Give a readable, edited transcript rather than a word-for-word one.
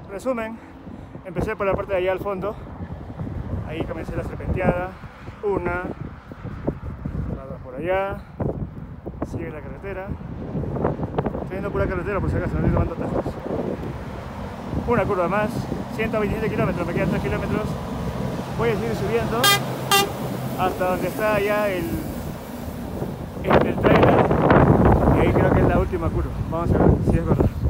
Resumen, empecé por la parte de allá al fondo. Ahí comencé la serpenteada. Una, la dos por allá. Sigue la carretera. Estoy yendo por la carretera por si acaso, no estoy tomando atajos. Una curva más, 127 kilómetros, me quedan 3 kilómetros. Voy a seguir subiendo hasta donde está ya el trailer. Y ahí creo que es la última curva. Vamos a ver si es verdad.